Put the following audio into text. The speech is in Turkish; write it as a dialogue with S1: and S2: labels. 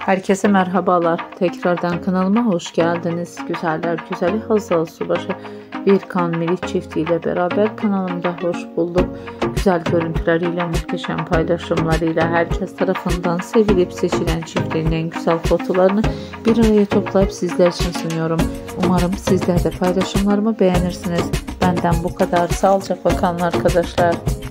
S1: Herkese merhabalar. Tekrardan kanalıma hoş geldiniz. Güzeller güzeli Hazal Subaşı Birkan Meriç çiftiyle beraber kanalımda hoş bulduk. Güzel görüntüleriyle, muhteşem paylaşımlarıyla herkes tarafından sevilip seçilen çiftlerin en güzel fotolarını bir araya toplayıp sizler için sunuyorum. Umarım sizler de paylaşımlarımı beğenirsiniz. Benden bu kadar. Sağlıcakla kalın arkadaşlar.